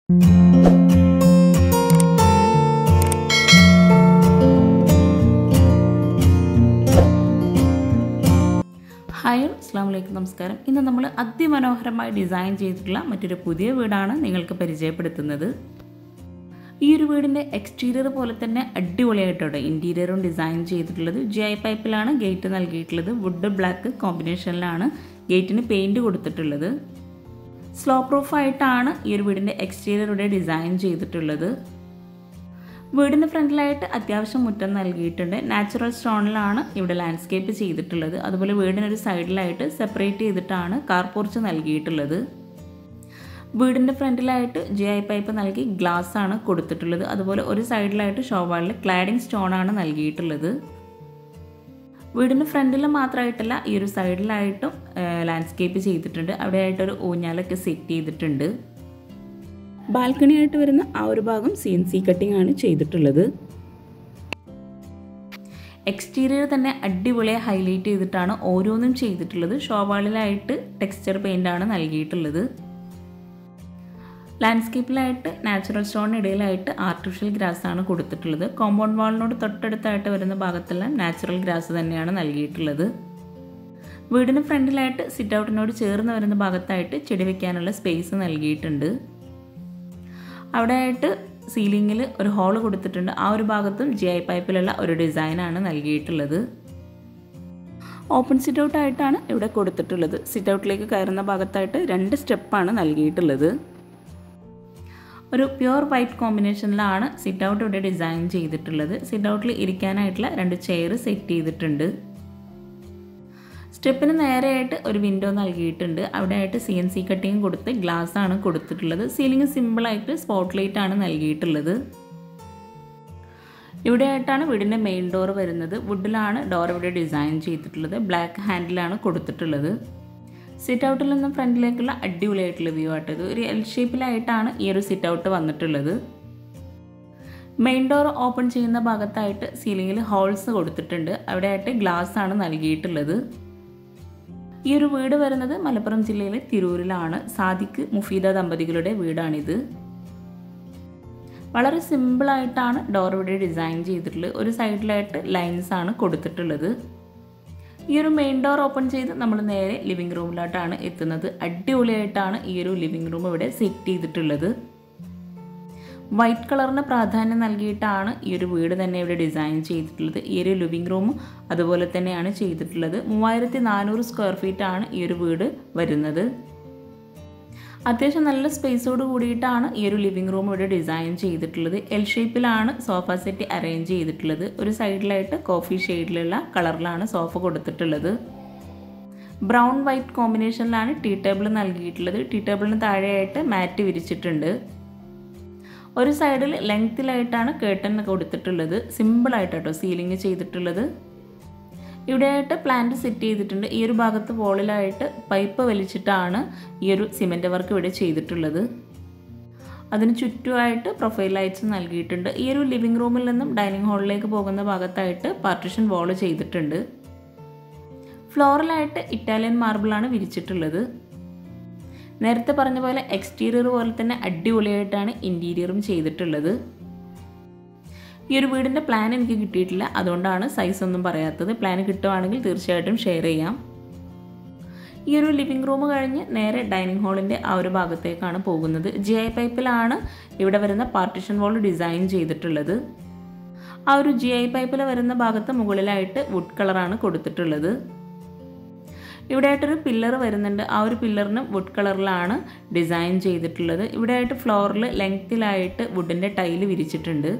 Hi അസ്സലാമു അലൈക്കും നമസ്കാരം. ഇന്ന് നമ്മൾ അതിമനോഹരമായി ഡിസൈൻ ചെയ്തിട്ടുള്ള മറ്റൊരു പുതിയ വീടാണ് നിങ്ങൾക്ക് പരിചയപ്പെടുത്തുന്നത്. ഈ ഒരു വീടിൻ്റെ എക്സ്റ്റീരിയർ പോലെ തന്നെ അടിപൊളിയായിട്ടുണ്ട് ഇൻറ്റീരിയറും ഡിസൈൻ ചെയ്തിട്ടുള്ളത്. GI പൈപ്പിലാണ് ഗേറ്റ് നൽകിയിട്ടുള്ളത്. വുഡ് ബ്ലാക്ക് കോമ്പിനേഷനിലാണ് ഗേറ്റിന് പെയിൻറ്റ് കൊടുത്തിട്ടുള്ളത്. സ്ലോ പ്രൂഫായിട്ടാണ് ഈ ഒരു വീടിൻ്റെ എക്സ്റ്റീരിയറുടെ ഡിസൈൻ ചെയ്തിട്ടുള്ളത്. വീടിന് ഫ്രണ്ടിലായിട്ട് അത്യാവശ്യം മുറ്റം നൽകിയിട്ടുണ്ട്. നാച്ചുറൽ സ്റ്റോണിലാണ് ഇവിടെ ലാൻഡ്സ്കേപ്പ് ചെയ്തിട്ടുള്ളത്. അതുപോലെ വീടിനൊരു സൈഡിലായിട്ട് സെപ്പറേറ്റ് ചെയ്തിട്ടാണ് കാർ പോർച്ച് നൽകിയിട്ടുള്ളത്. വീടിൻ്റെ ഫ്രണ്ടിലായിട്ട് GI പൈപ്പ് നൽകി ഗ്ലാസ് ആണ് കൊടുത്തിട്ടുള്ളത്. അതുപോലെ ഒരു സൈഡിലായിട്ട് ഷോവാളിൽ ക്ലാഡിംഗ് സ്റ്റോണാണ് നൽകിയിട്ടുള്ളത്. വീടിന് ഫ്രണ്ടിൽ മാത്രമായിട്ടല്ല ഈ ഒരു സൈഡിലായിട്ടും ലാൻഡ്സ്കേപ്പ് ചെയ്തിട്ടുണ്ട്. അവിടെയായിട്ടൊരു ഊഞ്ഞാലൊക്കെ സെറ്റ് ചെയ്തിട്ടുണ്ട്. ബാൽക്കണി ആയിട്ട് വരുന്ന ആ ഒരു ഭാഗം CNC കട്ടിംഗ് ആണ് ചെയ്തിട്ടുള്ളത്. എക്സ്റ്റീരിയർ തന്നെ അടിപൊളിയായി ഹൈലൈറ്റ് ചെയ്തിട്ടാണ് ഓരോന്നും ചെയ്തിട്ടുള്ളത്. ഷോവാളിലായിട്ട് ടെക്സ്ചർ പെയിൻ്റ് ആണ് നൽകിയിട്ടുള്ളത്. ലാൻഡ്സ്കേപ്പിലായിട്ട് നാച്ചുറൽ സ്റ്റോണിനിടയിലായിട്ട് ആർട്ടിഫിഷ്യൽ ഗ്രാസ് ആണ് കൊടുത്തിട്ടുള്ളത്. കോമ്പൗണ്ട് വാളിനോട് തൊട്ടടുത്തായിട്ട് വരുന്ന ഭാഗത്തെല്ലാം നാച്ചുറൽ ഗ്രാസ് തന്നെയാണ് നൽകിയിട്ടുള്ളത്. വീടിന് ഫ്രണ്ടിലായിട്ട് സിറ്റ് ഔട്ടിനോട് ചേർന്ന് വരുന്ന ഭാഗത്തായിട്ട് ചെടി വയ്ക്കാനുള്ള സ്പേസ് നൽകിയിട്ടുണ്ട്. അവിടെയായിട്ട് സീലിങ്ങിൽ ഒരു ഹോള് കൊടുത്തിട്ടുണ്ട്. ആ ഒരു ഭാഗത്തും GI പൈപ്പിലുള്ള ഒരു ഡിസൈനാണ് നൽകിയിട്ടുള്ളത്. ഓപ്പൺ സിറ്റ് ഔട്ടായിട്ടാണ് ഇവിടെ കൊടുത്തിട്ടുള്ളത്. സിറ്റ് ഔട്ടിലേക്ക് കയറുന്ന ഭാഗത്തായിട്ട് 2 സ്റ്റെപ്പാണ് നൽകിയിട്ടുള്ളത്. ഒരു പ്യുവർ വൈറ്റ് കോമ്പിനേഷനിലാണ് സിറ്റ് ഔട്ട് ഇവിടെ ഡിസൈൻ ചെയ്തിട്ടുള്ളത്. സിറ്റ് ഔട്ടിൽ ഇരിക്കാനായിട്ടുള്ള 2 ചെയർ സെറ്റ് ചെയ്തിട്ടുണ്ട്. സ്റ്റെപ്പിന് നേരെയായിട്ട് ഒരു വിൻഡോ നൽകിയിട്ടുണ്ട്. അവിടെയായിട്ട് CNC കട്ടിങ് കൊടുത്ത് ഗ്ലാസ് ആണ് കൊടുത്തിട്ടുള്ളത്. സീലിംഗ് സിമ്പിളായിട്ട് സ്പോട്ട് ലൈറ്റ് ആണ് നൽകിയിട്ടുള്ളത്. ഇവിടെയായിട്ടാണ് വീടിൻ്റെ മെയിൻ ഡോർ വരുന്നത്. വുഡിലാണ് ഡോർ ഇവിടെ ഡിസൈൻ ചെയ്തിട്ടുള്ളത്. ബ്ലാക്ക് ഹാൻഡിലാണ് കൊടുത്തിട്ടുള്ളത്. സിറ്റ് ഔട്ടിൽ നിന്നും ഫ്രണ്ടിലേക്കുള്ള അടിപൊളിയായിട്ടുള്ള വ്യൂ ആയിട്ടത് ഒരു L ഷേപ്പിലായിട്ടാണ് ഈ ഒരു സിറ്റ് ഔട്ട് വന്നിട്ടുള്ളത്. മെയിൻ ഡോർ ഓപ്പൺ ചെയ്യുന്ന ഭാഗത്തായിട്ട് സീലിങ്ങിൽ ഹോൾസ് കൊടുത്തിട്ടുണ്ട്. അവിടെയായിട്ട് ഗ്ലാസ് ആണ് നൽകിയിട്ടുള്ളത്. ഈ ഒരു വീട് വരുന്നത് മലപ്പുറം ജില്ലയിലെ തിരൂരിലാണ്. സാദിഖ് മുഫീദ ദമ്പതികളുടെ വീടാണിത്. വളരെ സിമ്പിളായിട്ടാണ് ഡോർ ഇവിടെ ഡിസൈൻ ചെയ്തിട്ടുള്ളത്. ഒരു സൈഡിലായിട്ട് ലൈൻസ് ആണ് കൊടുത്തിട്ടുള്ളത്. ഈ ഒരു മെയിൻ ഡോർ ഓപ്പൺ ചെയ്ത് നമ്മൾ നേരെ ലിവിങ് റൂമിലോട്ടാണ് എത്തുന്നത്. അടിപൊളിയായിട്ടാണ് ഈ ഒരു ലിവിങ് റൂം ഇവിടെ സെറ്റ് ചെയ്തിട്ടുള്ളത്. വൈറ്റ് കളറിന് പ്രാധാന്യം നൽകിയിട്ടാണ് ഈ ഒരു വീട് തന്നെ ഇവിടെ ഡിസൈൻ ചെയ്തിട്ടുള്ളത്. ഈ ഒരു ലിവിങ് റൂം അതുപോലെ തന്നെയാണ് ചെയ്തിട്ടുള്ളത്. 3400 സ്ക്വയർ ഫീറ്റ് ആണ് ഈ ഒരു വീട് വരുന്നത്. അത്യാവശ്യം നല്ല സ്പേസോട് കൂടിയിട്ടാണ് ഈ ഒരു ലിവിങ് റൂം ഇവിടെ ഡിസൈൻ ചെയ്തിട്ടുള്ളത്. L ഷേപ്പിലാണ് സോഫ സെറ്റ് അറേഞ്ച് ചെയ്തിട്ടുള്ളത്. ഒരു സൈഡിലായിട്ട് കോഫി ഷെയ്ഡിലുള്ള കളറിലാണ് സോഫ കൊടുത്തിട്ടുള്ളത്. ബ്രൗൺ വൈറ്റ് കോമ്പിനേഷനിലാണ് ടീ ടേബിൾ നൽകിയിട്ടുള്ളത്. ടീ ടേബിളിന് താഴെയായിട്ട് മാറ്റ് വിരിച്ചിട്ടുണ്ട്. ഒരു സൈഡിൽ ലെങ്ത്തിലായിട്ടാണ് കേട്ടൺ കൊടുത്തിട്ടുള്ളത്. സിമ്പിളായിട്ടോ സീലിംഗ് ചെയ്തിട്ടുള്ളത്. ഇവിടെയായിട്ട് പ്ലാന്റ് സെറ്റ് ചെയ്തിട്ടുണ്ട്. ഈ ഒരു ഭാഗത്ത് വോളിലായിട്ട് പൈപ്പ് വലിച്ചിട്ടാണ് ഈ ഒരു സിമെൻറ്റ് വർക്ക് ഇവിടെ ചെയ്തിട്ടുള്ളത്. അതിന് ചുറ്റുമായിട്ട് പ്രൊഫൈൽ ലൈറ്റ്സ് നൽകിയിട്ടുണ്ട്. ഈ ഒരു ലിവിങ് റൂമിൽ നിന്നും ഡൈനിങ് ഹാളിലേക്ക് പോകുന്ന ഭാഗത്തായിട്ട് പാർട്ടീഷൻ വാൾ ചെയ്തിട്ടുണ്ട്. ഫ്ലോറിലായിട്ട് ഇറ്റാലിയൻ മാർബിളാണ് വിരിച്ചിട്ടുള്ളത്. നേരത്തെ പറഞ്ഞ പോലെ എക്സ്റ്റീരിയർ പോലെ തന്നെ അടിപൊളിയായിട്ടാണ് ഇൻറ്റീരിയറും ചെയ്തിട്ടുള്ളത്. ഈ ഒരു വീടിൻ്റെ പ്ലാൻ എനിക്ക് കിട്ടിയിട്ടില്ല, അതുകൊണ്ടാണ് സൈസ് ഒന്നും പറയാത്തത്. പ്ലാൻ കിട്ടുവാണെങ്കിൽ തീർച്ചയായിട്ടും ഷെയർ ചെയ്യാം. ഈ ഒരു ലിവിങ് റൂം കഴിഞ്ഞ് നേരെ ഡൈനിങ് ഹാളിൻ്റെ ആ ഒരു ഭാഗത്തേക്കാണ് പോകുന്നത്. GI പൈപ്പിലാണ് ഇവിടെ വരുന്ന പാർട്ടീഷൻ വാൾ ഡിസൈൻ ചെയ്തിട്ടുള്ളത്. ആ ഒരു GI പൈപ്പിൽ വരുന്ന ഭാഗത്ത് മുകളിലായിട്ട് വുഡ് കളറാണ് കൊടുത്തിട്ടുള്ളത്. ഇവിടെയായിട്ടൊരു പില്ലർ വരുന്നുണ്ട്. ആ ഒരു പില്ലറിന് വുഡ് കളറിലാണ് ഡിസൈൻ ചെയ്തിട്ടുള്ളത്. ഇവിടെയായിട്ട് ഫ്ലോറിൽ ലെങ്ത്തിലായിട്ട് വുഡിൻ്റെ ടൈല് വിരിച്ചിട്ടുണ്ട്.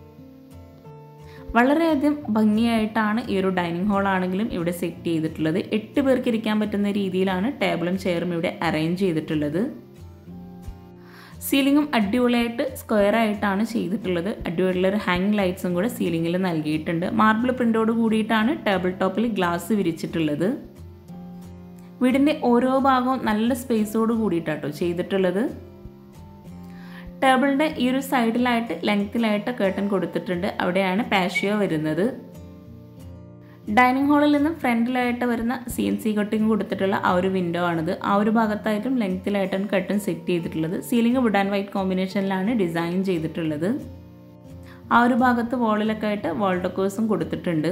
വളരെയധികം ഭംഗിയായിട്ടാണ് ഈ ഒരു ഡൈനിങ് ഹാൾ ആണെങ്കിലും ഇവിടെ സെറ്റ് ചെയ്തിട്ടുള്ളത്. 8 പേർക്ക് ഇരിക്കാൻ പറ്റുന്ന രീതിയിലാണ് ടേബിളും ചെയറും ഇവിടെ അറേഞ്ച് ചെയ്തിട്ടുള്ളത്. സീലിങ്ങും അടിപൊളിയായിട്ട് സ്ക്വയർ ആയിട്ടാണ് ചെയ്തിട്ടുള്ളത്. അടിപൊളിയുള്ളൊരു ഹാങ്ങിങ് ലൈറ്റ്സും കൂടെ സീലിങ്ങിൽ നൽകിയിട്ടുണ്ട്. മാർബിൾ പ്രിൻ്റോട് കൂടിയിട്ടാണ് ടേബിൾ ടോപ്പിൽ ഗ്ലാസ് വിരിച്ചിട്ടുള്ളത്. വീടിൻ്റെ ഓരോ ഭാഗവും നല്ല സ്പേസോട് കൂടിയിട്ടാട്ടോ ചെയ്തിട്ടുള്ളത്. ടേബിളിൻ്റെ ഈ ഒരു സൈഡിലായിട്ട് ലെങ്ത്തിലായിട്ട് കേട്ടൺ കൊടുത്തിട്ടുണ്ട്. അവിടെയാണ് പാഷ്യോ വരുന്നത്. ഡൈനിങ് ഹാളിൽ നിന്നും ഫ്രണ്ടിലായിട്ട് വരുന്ന CNC കട്ടിങ് കൊടുത്തിട്ടുള്ള ആ ഒരു വിൻഡോ ആണിത്. ആ ഒരു ഭാഗത്തായിട്ടും ലെങ്ത്തിലായിട്ടാണ് കട്ടൺ സെറ്റ് ചെയ്തിട്ടുള്ളത്. സീലിംഗ് വുഡ് ആൻഡ് വൈറ്റ് കോമ്പിനേഷനിലാണ് ഡിസൈൻ ചെയ്തിട്ടുള്ളത്. ആ ഒരു ഭാഗത്ത് വാളിലൊക്കെ ആയിട്ട് വാൾ ഡെക്കോഴ്സും കൊടുത്തിട്ടുണ്ട്.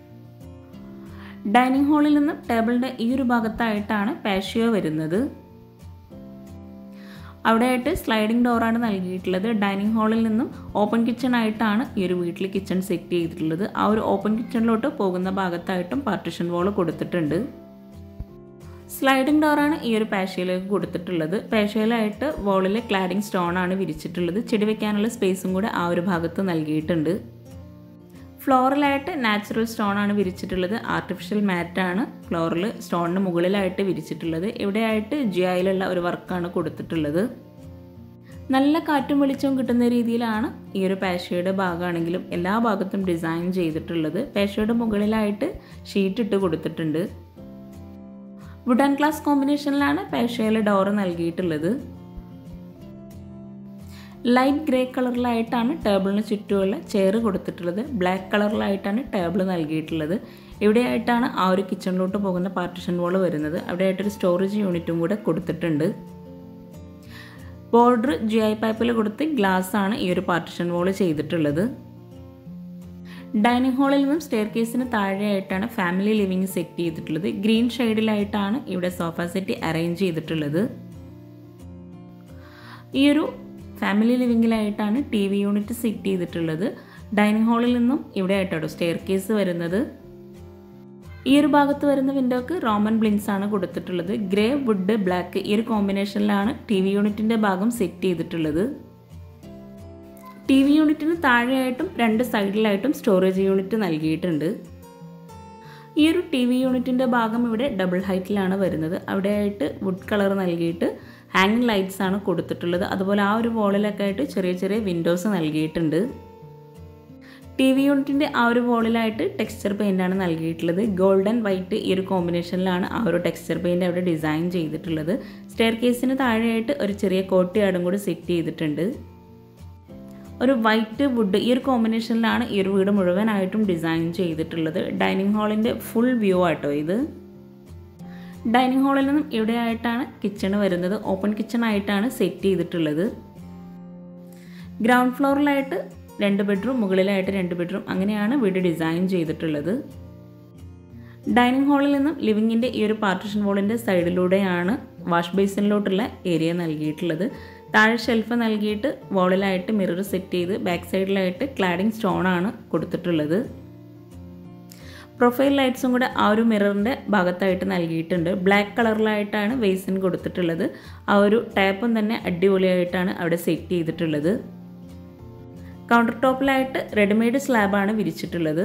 ഡൈനിങ് ഹാളിൽ നിന്നും ടേബിളിൻ്റെ ഈ ഒരു ഭാഗത്തായിട്ടാണ് പാഷ്യോ വരുന്നത്. അവിടെയായിട്ട് സ്ലൈഡിംഗ് ഡോറാണ് നൽകിയിട്ടുള്ളത്. ഡൈനിങ് ഹാളിൽ നിന്നും ഓപ്പൺ കിച്ചൺ ആയിട്ടാണ് ഈ ഒരു വീട്ടിൽ കിച്ചൺ സെറ്റ് ചെയ്തിട്ടുള്ളത്. ആ ഒരു ഓപ്പൺ കിച്ചണിലോട്ട് പോകുന്ന ഭാഗത്തായിട്ടും പാർട്ടിഷൻ വാൾ കൊടുത്തിട്ടുണ്ട്. സ്ലൈഡിംഗ് ഡോറാണ് ഈ ഒരു പാഷ്യയിലേക്ക് കൊടുത്തിട്ടുള്ളത്. പാഷ്യയിലായിട്ട് വാളിൽ ക്ലാഡിംഗ് സ്റ്റോൺ ആണ് വിരിച്ചിട്ടുള്ളത്. ചെടി വെക്കാനുള്ള സ്പേസും കൂടെ ആ ഒരു ഭാഗത്ത് നൽകിയിട്ടുണ്ട്. ഫ്ലോറിലായിട്ട് നാച്ചുറൽ സ്റ്റോൺ ആണ് വിരിച്ചിട്ടുള്ളത്. ആർട്ടിഫിഷ്യൽ മാറ്റാണ് ഫ്ലോറിൽ സ്റ്റോണിന് മുകളിലായിട്ട് വിരിച്ചിട്ടുള്ളത്. ഇവിടെയായിട്ട് GIയിലുള്ള ഒരു വർക്കാണ് കൊടുത്തിട്ടുള്ളത്. നല്ല കാറ്റും വെളിച്ചവും കിട്ടുന്ന രീതിയിലാണ് ഈ ഒരു പാഷ്യയുടെ ഭാഗമാണെങ്കിലും എല്ലാ ഭാഗത്തും ഡിസൈൻ ചെയ്തിട്ടുള്ളത്. പാഷ്യയുടെ മുകളിലായിട്ട് ഷീറ്റ് ഇട്ട് കൊടുത്തിട്ടുണ്ട്. വുഡ് ആൻഡ് ഗ്ലാസ് കോമ്പിനേഷനിലാണ് പാഷ്യയിലെ ഡോറ് നൽകിയിട്ടുള്ളത്. ലൈറ്റ് ഗ്രേ കളറിലായിട്ടാണ് ടേബിളിന് ചുറ്റുമുള്ള ചെയർ കൊടുത്തിട്ടുള്ളത്. ബ്ലാക്ക് കളറിലായിട്ടാണ് ടേബിൾ നൽകിയിട്ടുള്ളത്. ഇവിടെയായിട്ടാണ് ആ ഒരു കിച്ചണിലോട്ട് പോകുന്ന പാർട്ടിഷൻ വാൾ വരുന്നത്. അവിടെയായിട്ടൊരു സ്റ്റോറേജ് യൂണിറ്റും കൂടെ കൊടുത്തിട്ടുണ്ട്. ബോർഡർ GI പൈപ്പിൽ കൊടുത്ത് ഗ്ലാസ് ആണ് ഈ ഒരു പാർട്ടിഷൻ വാൾ ചെയ്തിട്ടുള്ളത്. ഡൈനിങ് ഹാളിൽ നിന്നും സ്റ്റെയർ കേസിന് താഴെയായിട്ടാണ് ഫാമിലി ലിവിംഗ് സെറ്റ് ചെയ്തിട്ടുള്ളത്. ഗ്രീൻ ഷെയ്ഡിലായിട്ടാണ് ഇവിടെ സോഫ സെറ്റ് അറേഞ്ച് ചെയ്തിട്ടുള്ളത്. ഈ ഒരു ഫാമിലി ലിവിങ്ങിലായിട്ടാണ് TV യൂണിറ്റ് സെറ്റ് ചെയ്തിട്ടുള്ളത്. ഡൈനിങ് ഹാളിൽ നിന്നും ഇവിടെ ആയിട്ടാണ് സ്റ്റെയർ കേസ് വരുന്നത്. ഈ ഒരു ഭാഗത്ത് വരുന്ന വിൻഡോക്ക് റോമൻ ബ്ലിൻസ് ആണ് കൊടുത്തിട്ടുള്ളത്. ഗ്രേ വുഡ് ബ്ലാക്ക് ഈ ഒരു കോമ്പിനേഷനിലാണ് TV യൂണിറ്റിൻ്റെ ഭാഗം സെറ്റ് ചെയ്തിട്ടുള്ളത്. TV യൂണിറ്റിന് താഴെയായിട്ടും രണ്ട് സൈഡിലായിട്ടും സ്റ്റോറേജ് യൂണിറ്റ് നൽകിയിട്ടുണ്ട്. ഈ ഒരു TV യൂണിറ്റിൻ്റെ ഭാഗം ഇവിടെ ഡബിൾ ഹൈറ്റിലാണ് വരുന്നത്. അവിടെയായിട്ട് വുഡ് കളർ നൽകിയിട്ട് ഹാങ്ങിങ് ലൈറ്റ്സ് ആണ് കൊടുത്തിട്ടുള്ളത്. അതുപോലെ ആ ഒരു വാളിലൊക്കെ ആയിട്ട് ചെറിയ ചെറിയ വിൻഡോസ് നൽകിയിട്ടുണ്ട്. TV യൂണിറ്റിൻ്റെ ആ ഒരു വാളിലായിട്ട് ടെക്സ്ചർ പെയിൻ്റ് ആണ് നൽകിയിട്ടുള്ളത്. ഗോൾഡൻ വൈറ്റ് ഈ ഒരു കോമ്പിനേഷനിലാണ് ആ ഒരു ടെക്സ്ചർ പെയിൻ്റ് അവിടെ ഡിസൈൻ ചെയ്തിട്ടുള്ളത്. സ്റ്റെയർ കേസിന് താഴെയായിട്ട് ഒരു ചെറിയ കോർട്ട്യാർഡും കൂടി സെറ്റ് ചെയ്തിട്ടുണ്ട്. ഒരു വൈറ്റ് വുഡ് ഈ ഒരു കോമ്പിനേഷനിലാണ് ഈ ഒരു വീട് മുഴുവനായിട്ടും ഡിസൈൻ ചെയ്തിട്ടുള്ളത്. ഡൈനിങ് ഹാളിൻ്റെ ഫുൾ വ്യൂ ആട്ടോ ഇത്. ഡൈനിങ് ഹാളിൽ നിന്നും ഇവിടെയായിട്ടാണ് കിച്ചണ് വരുന്നത്. ഓപ്പൺ കിച്ചൺ ആയിട്ടാണ് സെറ്റ് ചെയ്തിട്ടുള്ളത്. ഗ്രൗണ്ട് ഫ്ലോറിലായിട്ട് 2 ബെഡ്റൂം, മുകളിലായിട്ട് 2 ബെഡ്റൂം, അങ്ങനെയാണ് വീട് ഡിസൈൻ ചെയ്തിട്ടുള്ളത്. ഡൈനിങ് ഹാളിൽ നിന്നും ലിവിങ്ങിൻ്റെ ഈ ഒരു പാർട്ടിഷൻ വാളിൻ്റെ സൈഡിലൂടെയാണ് വാഷ് ബേസിനിലോട്ടുള്ള ഏരിയ നൽകിയിട്ടുള്ളത്. താഴെ ഷെൽഫ് നൽകിയിട്ട് വാളിലായിട്ട് മിറർ സെറ്റ് ചെയ്ത് ബാക്ക് സൈഡിലായിട്ട് ക്ലാഡിംഗ് സ്റ്റോൺ ആണ് കൊടുത്തിട്ടുള്ളത്. പ്രൊഫൈൽ ലൈറ്റ്സും കൂടെ ആ ഒരു മിററിൻ്റെ ഭാഗത്തായിട്ട് നൽകിയിട്ടുണ്ട്. ബ്ലാക്ക് കളറിലായിട്ടാണ് ബേസിൻ കൊടുത്തിട്ടുള്ളത്. ആ ഒരു ടാപ്പും തന്നെ അടിപൊളിയായിട്ടാണ് അവിടെ സെറ്റ് ചെയ്തിട്ടുള്ളത്. കൗണ്ടർ ടോപ്പിലായിട്ട് റെഡിമെയ്ഡ് സ്ലാബാണ് വിരിച്ചിട്ടുള്ളത്.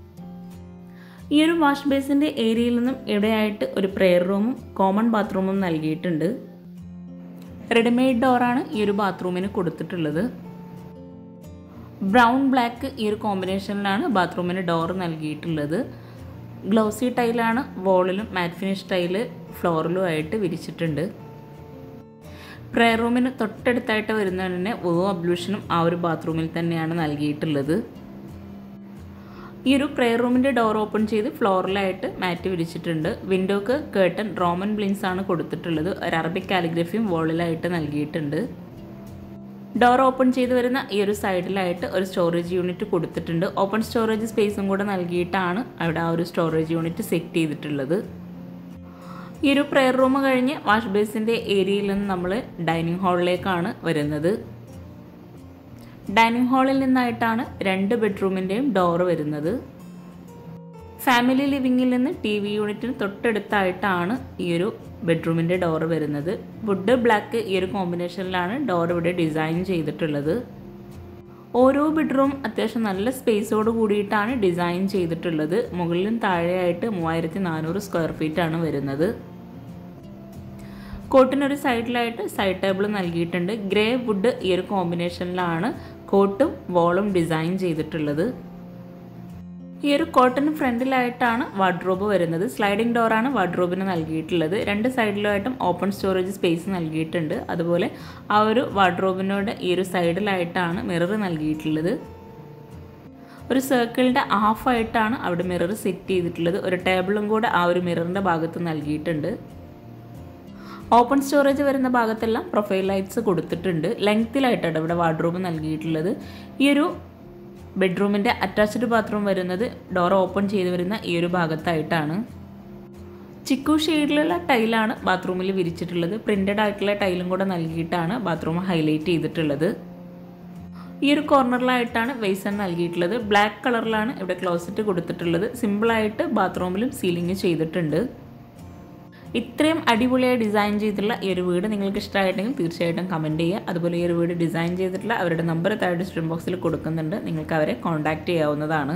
ഈ ഒരു വാഷ് ബേസിൻ്റെ ഏരിയയിൽ നിന്നും ഇവിടെയായിട്ട് ഒരു പ്രെയർ റൂമും കോമൺ ബാത്റൂമും നൽകിയിട്ടുണ്ട്. റെഡിമെയ്ഡ് ഡോറാണ് ഈ ഒരു ബാത്റൂമിന് കൊടുത്തിട്ടുള്ളത്. ബ്രൗൺ ബ്ലാക്ക് ഈ ഒരു കോമ്പിനേഷനിലാണ് ബാത്റൂമിന് ഡോർ നൽകിയിട്ടുള്ളത്. ഗ്ലോസി ടൈലാണ് വാളിലും മാറ്റ് ഫിനിഷ് ടൈല് ഫ്ലോറിലും ആയിട്ട് വിരിച്ചിട്ടുണ്ട്. പ്രെയർ റൂമിന് തൊട്ടടുത്തായിട്ട് വരുന്നതിന് വുളു അബ്ലൂഷനും ആ ഒരു ബാത്റൂമിൽ തന്നെയാണ് നൽകിയിട്ടുള്ളത്. ഈ ഒരു പ്രെയർ റൂമിൻ്റെ ഡോർ ഓപ്പൺ ചെയ്ത് ഫ്ലോറിലായിട്ട് മാറ്റ് വിരിച്ചിട്ടുണ്ട്. വിൻഡോക്ക് കേർട്ടൺ റോമൻ ബ്ലിൻസ് ആണ് കൊടുത്തിട്ടുള്ളത്. ഒരു അറബിക് കാലിഗ്രഫിയും വാളിലായിട്ട് നൽകിയിട്ടുണ്ട്. ഡോർ ഓപ്പൺ ചെയ്ത് വരുന്ന ഈ ഒരു സൈഡിലായിട്ട് ഒരു സ്റ്റോറേജ് യൂണിറ്റ് കൊടുത്തിട്ടുണ്ട്. ഓപ്പൺ സ്റ്റോറേജ് സ്പേസും കൂടെ നൽകിയിട്ടാണ് അവിടെ ആ ഒരു സ്റ്റോറേജ് യൂണിറ്റ് സെറ്റ് ചെയ്തിട്ടുള്ളത്. ഈ ഒരു പ്രെയർ റൂം കഴിഞ്ഞ് വാഷ് ബേസിൻ്റെ ഏരിയയിൽ നിന്ന് നമ്മൾ ഡൈനിങ് ഹാളിലേക്കാണ് വരുന്നത്. ഡൈനിങ് ഹാളിൽ നിന്നായിട്ടാണ് 2 ബെഡ്റൂമിൻ്റെയും ഡോറ് വരുന്നത്. ഫാമിലി ലിവിങ്ങിൽ നിന്ന് TV യൂണിറ്റിന് തൊട്ടടുത്തായിട്ടാണ് ഈ ഒരു ബെഡ്റൂമിൻ്റെ ഡോറ് വരുന്നത്. വുഡ് ബ്ലാക്ക് ഈ ഒരു കോമ്പിനേഷനിലാണ് ഡോർ ഇവിടെ ഡിസൈൻ ചെയ്തിട്ടുള്ളത്. ഓരോ ബെഡ്റൂം അത്യാവശ്യം നല്ല സ്പേസോട് കൂടിയിട്ടാണ് ഡിസൈൻ ചെയ്തിട്ടുള്ളത്. മുകളിലും താഴെയായിട്ട് 3400 സ്ക്വയർ ഫീറ്റ് ആണ് വരുന്നത്. കോട്ടിനൊരു സൈഡിലായിട്ട് സൈഡ് ടേബിൾ നൽകിയിട്ടുണ്ട്. ഗ്രേ വുഡ് ഈ ഒരു കോമ്പിനേഷനിലാണ് കോട്ടും വാളും ഡിസൈൻ ചെയ്തിട്ടുള്ളത്. ഈ ഒരു കോട്ടിന് ഫ്രണ്ടിലായിട്ടാണ് വാർഡ്രോബ് വരുന്നത്. സ്ലൈഡിംഗ് ഡോറാണ് വാർഡ്രോബിന് നൽകിയിട്ടുള്ളത്. 2 സൈഡിലായിട്ടും ഓപ്പൺ സ്റ്റോറേജ് സ്പേസ് നൽകിയിട്ടുണ്ട്. അതുപോലെ ആ ഒരു വാർഡ്രോബിനോട് ഈ ഒരു സൈഡിലായിട്ടാണ് മിറർ നൽകിയിട്ടുള്ളത്. ഒരു സർക്കിളിൻ്റെ ഹാഫായിട്ടാണ് അവിടെ മിറർ സെറ്റ് ചെയ്തിട്ടുള്ളത്. ഒരു ടേബിളും കൂടെ ആ ഒരു മിററിൻ്റെ ഭാഗത്ത് നൽകിയിട്ടുണ്ട്. ഓപ്പൺ സ്റ്റോറേജ് വരുന്ന ഭാഗത്തെല്ലാം പ്രൊഫൈൽ ലൈറ്റ്സ് കൊടുത്തിട്ടുണ്ട്. ലെങ്ത്തിലായിട്ടാണ് ഇവിടെ വാർഡ്രോബ് നൽകിയിട്ടുള്ളത്. ഈ ഒരു ബെഡ്റൂമിൻ്റെ അറ്റാച്ച്ഡ് ബാത്റൂം വരുന്നത് ഡോർ ഓപ്പൺ ചെയ്ത് വരുന്ന ഈ ഒരു ഭാഗത്തായിട്ടാണ്. ചിക്കു ഷെയ്ഡിലുള്ള ടൈലാണ് ബാത്റൂമിൽ വിരിച്ചിട്ടുള്ളത്. പ്രിൻ്റഡ് ആയിട്ടുള്ള ടൈലും കൂടെ നൽകിയിട്ടാണ് ബാത്റൂം ഹൈലൈറ്റ് ചെയ്തിട്ടുള്ളത്. ഈ ഒരു കോർണറിലായിട്ടാണ് വെയ്സൺ നൽകിയിട്ടുള്ളത്. ബ്ലാക്ക് കളറിലാണ് ഇവിടെ ക്ലോസറ്റ് കൊടുത്തിട്ടുള്ളത്. സിമ്പിളായിട്ട് ബാത്റൂമിലും സീലിംഗ് ചെയ്തിട്ടുണ്ട്. ഇത്രയും അടിപൊളിയായി ഡിസൈൻ ചെയ്തിട്ടുള്ള ഈ ഒരു വീട് നിങ്ങൾക്ക് ഇഷ്ടമായിട്ടുണ്ടെങ്കിൽ തീർച്ചയായിട്ടും കമൻറ്റ് ചെയ്യുക. അതുപോലെ ഈ ഒരു വീട് ഡിസൈൻ ചെയ്തിട്ടുള്ള അവരുടെ നമ്പർ താഴെ ഡിസ്ക്രിപ്ഷൻ ബോക്സിൽ കൊടുക്കുന്നുണ്ട്. നിങ്ങൾക്ക് അവരെ കോൺടാക്റ്റ് ചെയ്യാവുന്നതാണ്.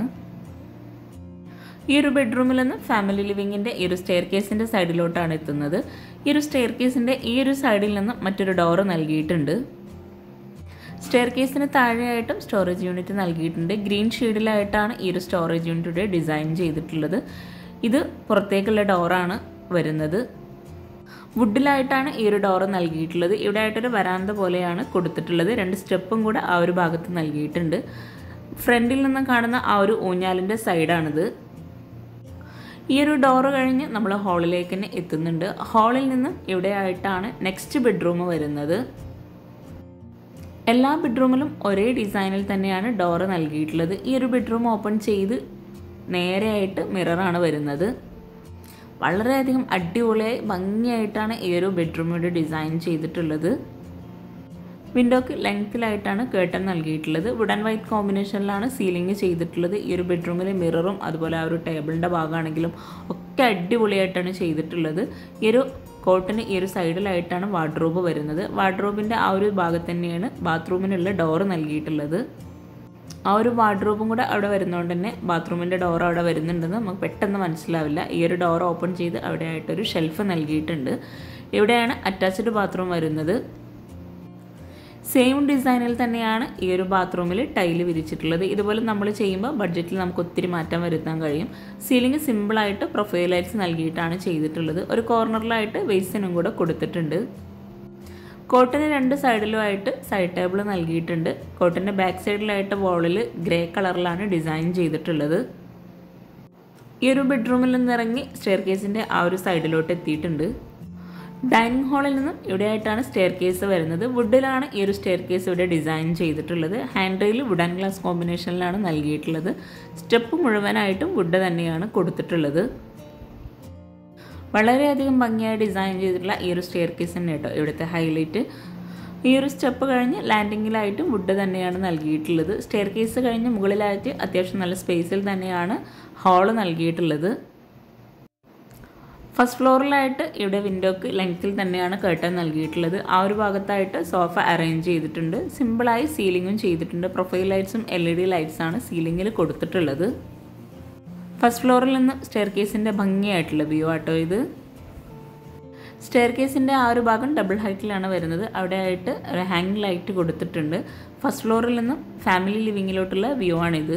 ഈ ഒരു ബെഡ്റൂമിൽ നിന്ന് ഫാമിലി ലിവിങ്ങിൻ്റെ ഈ ഒരു സ്റ്റെയർ കേസിൻ്റെ സൈഡിലോട്ടാണ് എത്തുന്നത്. ഈ ഒരു സ്റ്റെയർ കേസിൻ്റെ ഈ ഒരു സൈഡിൽ നിന്ന് മറ്റൊരു ഡോറ് നൽകിയിട്ടുണ്ട്. സ്റ്റെയർ കേസിന് താഴെയായിട്ടും സ്റ്റോറേജ് യൂണിറ്റ് നൽകിയിട്ടുണ്ട്. ഗ്രീൻ ഷെയ്ഡിലായിട്ടാണ് ഈ ഒരു സ്റ്റോറേജ് യൂണിറ്റ് ഡിസൈൻ ചെയ്തിട്ടുള്ളത്. ഇത് പുറത്തേക്കുള്ള ഡോറാണ് വരുന്നത്. വുഡിലായിട്ടാണ് ഈ ഒരു ഡോറ് നൽകിയിട്ടുള്ളത്. ഇവിടെ ആയിട്ടൊരു വരാന്ത പോലെയാണ് കൊടുത്തിട്ടുള്ളത്. 2 സ്റ്റെപ്പും കൂടെ ആ ഒരു ഭാഗത്ത് നൽകിയിട്ടുണ്ട്. ഫ്രണ്ടിൽ നിന്ന് കാണുന്ന ആ ഒരു ഊഞ്ഞാലിൻ്റെ സൈഡാണിത്. ഈ ഒരു ഡോറ് കഴിഞ്ഞ് നമ്മൾ ഹാളിലേക്ക് തന്നെ എത്തുന്നുണ്ട്. ഹാളിൽ നിന്ന് ഇവിടെ ആയിട്ടാണ് നെക്സ്റ്റ് ബെഡ്റൂം വരുന്നത്. എല്ലാ ബെഡ്റൂമിലും ഒരേ ഡിസൈനിൽ തന്നെയാണ് ഡോറ് നൽകിയിട്ടുള്ളത്. ഈ ഒരു ബെഡ്റൂം ഓപ്പൺ ചെയ്ത് നേരെയായിട്ട് മിററാണ് വരുന്നത്. വളരെയധികം അടിപൊളിയായി ഭംഗിയായിട്ടാണ് ഈ ഒരു ബെഡ്റൂമിൻ്റെ ഡിസൈൻ ചെയ്തിട്ടുള്ളത്. വിൻഡോക്ക് ലെങ്ത്തിലായിട്ടാണ് കേട്ടൺ നൽകിയിട്ടുള്ളത്. വുഡ് ആൻഡ് വൈറ്റ് കോമ്പിനേഷനിലാണ് സീലിംഗ് ചെയ്തിട്ടുള്ളത്. ഈ ഒരു ബെഡ്റൂമിലെ മിററും അതുപോലെ ആ ഒരു ടേബിളിൻ്റെ ഭാഗമാണെങ്കിലും ഒക്കെ അടിപൊളിയായിട്ടാണ് ചെയ്തിട്ടുള്ളത്. ഈ ഒരു കോട്ടിന് ഈ ഒരു സൈഡിലായിട്ടാണ് വാർഡ്രോബ് വരുന്നത്. വാർഡ്രോബിൻ്റെ ആ ഒരു ഭാഗത്ത് തന്നെയാണ് ബാത്റൂമിനുള്ള ഡോറ് നൽകിയിട്ടുള്ളത്. ആ ഒരു വാർഡ്രോബും കൂടെ അവിടെ വരുന്നതുകൊണ്ട് തന്നെ ബാത്റൂമിൻ്റെ ഡോർ അവിടെ വരുന്നുണ്ടെന്ന് നമുക്ക് പെട്ടെന്ന് മനസ്സിലാവില്ല. ഈ ഒരു ഡോർ ഓപ്പൺ ചെയ്ത് അവിടെ ആയിട്ടൊരു ഷെൽഫ് നൽകിയിട്ടുണ്ട്. ഇവിടെയാണ് അറ്റാച്ച്ഡ് ബാത്റൂം വരുന്നത്. സെയിം ഡിസൈനിൽ തന്നെയാണ് ഈ ഒരു ബാത്റൂമിൽ ടൈല് വിരിച്ചിട്ടുള്ളത്. ഇതുപോലെ നമ്മൾ ചെയ്യുമ്പോൾ ബഡ്ജറ്റിൽ നമുക്ക് ഒത്തിരി മാറ്റം വരുത്താൻ കഴിയും. സീലിംഗ് സിമ്പിളായിട്ട് പ്രൊഫൈൽ ലൈറ്റ്സ് നൽകിയിട്ടാണ് ചെയ്തിട്ടുള്ളത്. ഒരു കോർണറിലായിട്ട് വെയ്സനും കൂടെ കൊടുത്തിട്ടുണ്ട്. കോട്ടിന് 2 സൈഡിലുമായിട്ട് സൈഡ് ടേബിൾ നൽകിയിട്ടുണ്ട്. കോട്ടിൻ്റെ ബാക്ക് സൈഡിലായിട്ട് വാളിൽ ഗ്രേ കളറിലാണ് ഡിസൈൻ ചെയ്തിട്ടുള്ളത്. ഈ ഒരു ബെഡ്റൂമിൽ നിന്നിറങ്ങി സ്റ്റെയർ കേസിൻ്റെ ആ ഒരു സൈഡിലോട്ട് എത്തിയിട്ടുണ്ട്. ഡൈനിങ് ഹാളിൽ നിന്നും ഇവിടെയായിട്ടാണ് സ്റ്റെയർ കേസ് വരുന്നത്. വുഡിലാണ് ഈ ഒരു സ്റ്റെയർ കേസ് ഇവിടെ ഡിസൈൻ ചെയ്തിട്ടുള്ളത്. Handrail wood and glass കോമ്പിനേഷനിലാണ് നൽകിയിട്ടുള്ളത്. സ്റ്റെപ്പ് മുഴുവനായിട്ടും വുഡ് തന്നെയാണ് കൊടുത്തിട്ടുള്ളത്. വളരെയധികം ഭംഗിയായി ഡിസൈൻ ചെയ്തിട്ടുള്ള ഈ ഒരു സ്റ്റെയർ കേസ് തന്നെ കേട്ടോ ഇവിടുത്തെ ഹൈലൈറ്റ്. ഈ ഒരു സ്റ്റെപ്പ് കഴിഞ്ഞ് ലാൻഡിങ്ങിലായിട്ടും വുഡ് തന്നെയാണ് നൽകിയിട്ടുള്ളത്. സ്റ്റെയർ കേസ് കഴിഞ്ഞ് മുകളിലായിട്ട് അത്യാവശ്യം നല്ല സ്പേസിൽ തന്നെയാണ് ഹാള് നൽകിയിട്ടുള്ളത്. ഫസ്റ്റ് ഫ്ലോറിലായിട്ട് ഇവിടെ വിൻഡോക്ക് ലെങ്ത്തിൽ തന്നെയാണ് കേട്ടൺ നൽകിയിട്ടുള്ളത്. ആ ഒരു ഭാഗത്തായിട്ട് സോഫ അറേഞ്ച് ചെയ്തിട്ടുണ്ട്. സിമ്പിളായി സീലിങ്ങും ചെയ്തിട്ടുണ്ട്. പ്രൊഫൈൽ ലൈറ്റ്സും LED ലൈറ്റ്സാണ് സീലിങ്ങിൽ കൊടുത്തിട്ടുള്ളത്. ഫസ്റ്റ് ഫ്ലോറിൽ നിന്ന് സ്റ്റെയർ കേസിൻ്റെ ഭംഗിയായിട്ടുള്ള വ്യൂ ആട്ടോ ഇത്. സ്റ്റെയർ കേസിൻ്റെ ആ ഒരു ഭാഗം ഡബിൾ ഹൈറ്റിലാണ് വരുന്നത്. അവിടെ ആയിട്ട് ഒരു ഹാങ് ലൈറ്റ് കൊടുത്തിട്ടുണ്ട്. ഫസ്റ്റ് ഫ്ലോറിൽ നിന്നും ഫാമിലി ലിവിങ്ങിലോട്ടുള്ള വ്യൂ ആണിത്.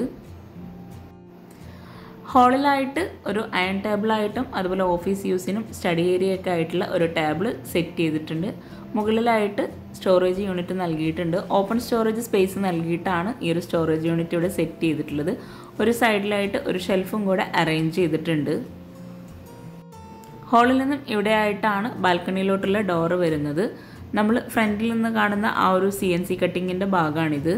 ഹാളിലായിട്ട് ഒരു അയൺ ടേബിളായിട്ടും അതുപോലെ ഓഫീസ് യൂസിനും സ്റ്റഡി ഏരിയയൊക്കെ ആയിട്ടുള്ള ഒരു ടേബിൾ സെറ്റ് ചെയ്തിട്ടുണ്ട്. മുകളിലായിട്ട് സ്റ്റോറേജ് യൂണിറ്റ് നൽകിയിട്ടുണ്ട്. ഓപ്പൺ സ്റ്റോറേജ് സ്പേസ് നൽകിയിട്ടാണ് ഈ ഒരു സ്റ്റോറേജ് യൂണിറ്റ് ഇവിടെ സെറ്റ് ചെയ്തിട്ടുള്ളത്. ഒരു സൈഡിലായിട്ട് ഒരു ഷെൽഫും കൂടെ അറേഞ്ച് ചെയ്തിട്ടുണ്ട്. ഹാളിൽ നിന്നും ഇവിടെ ആയിട്ടാണ് ബാൽക്കണിയിലോട്ടുള്ള ഡോറ് വരുന്നത്. നമ്മൾ ഫ്രണ്ടിൽ നിന്ന് കാണുന്ന ആ ഒരു CNC കട്ടിങ്ങിൻ്റെ ഭാഗമാണിത്.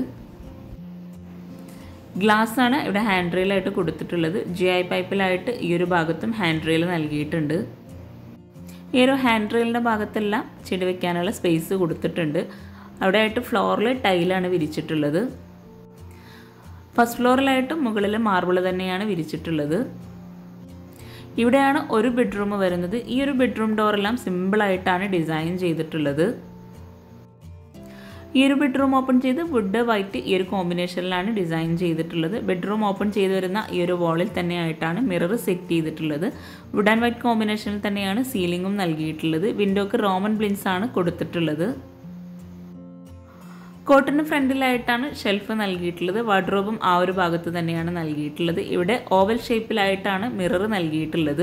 ഗ്ലാസ് ആണ് ഇവിടെ ഹാൻഡ് റെയിലായിട്ട് കൊടുത്തിട്ടുള്ളത്. GI പൈപ്പിലായിട്ട് ഈ ഒരു ഭാഗത്തും ഹാൻഡ് റെയിൽ നൽകിയിട്ടുണ്ട്. ഈ ഒരു ഹാൻഡ് റെയിലിൻ്റെ ഭാഗത്തെല്ലാം ചെടി വെക്കാനുള്ള സ്പേസ് കൊടുത്തിട്ടുണ്ട്. അവിടെ ആയിട്ട് ഫ്ലോറിൽ ടൈലാണ് വിരിച്ചിട്ടുള്ളത്. ഫസ്റ്റ് ഫ്ലോറിലായിട്ടും മുകളിൽ മാർബിൾ തന്നെയാണ് വിരിച്ചിട്ടുള്ളത്. ഇവിടെയാണ് ഒരു ബെഡ്റൂം വരുന്നത്. ഈ ഒരു ബെഡ്റൂം ഡോറെല്ലാം സിമ്പിളായിട്ടാണ് ഡിസൈൻ ചെയ്തിട്ടുള്ളത്. ഈ ഒരു ബെഡ്റൂം ഓപ്പൺ ചെയ്ത് വുഡ് വൈറ്റ് ഈ ഒരു കോമ്പിനേഷനിലാണ് ഡിസൈൻ ചെയ്തിട്ടുള്ളത്. ബെഡ്റൂം ഓപ്പൺ ചെയ്ത് വരുന്ന ഈ ഒരു വാളിൽ തന്നെയായിട്ടാണ് മിറർ സെറ്റ് ചെയ്തിട്ടുള്ളത്. വുഡ് ആൻഡ് വൈറ്റ് കോമ്പിനേഷനിൽ തന്നെയാണ് സീലിങ്ങും നൽകിയിട്ടുള്ളത്. വിൻഡോക്ക് റോമൻ ബ്ലിൻസ് ആണ് കൊടുത്തിട്ടുള്ളത്. കോട്ടിന് ഫ്രണ്ടിലായിട്ടാണ് ഷെൽഫ് നൽകിയിട്ടുള്ളത്. വാർഡ്രോബും ആ ഒരു ഭാഗത്ത് തന്നെയാണ് നൽകിയിട്ടുള്ളത്. ഇവിടെ ഓവൽ ഷേപ്പിലായിട്ടാണ് മിറർ നൽകിയിട്ടുള്ളത്.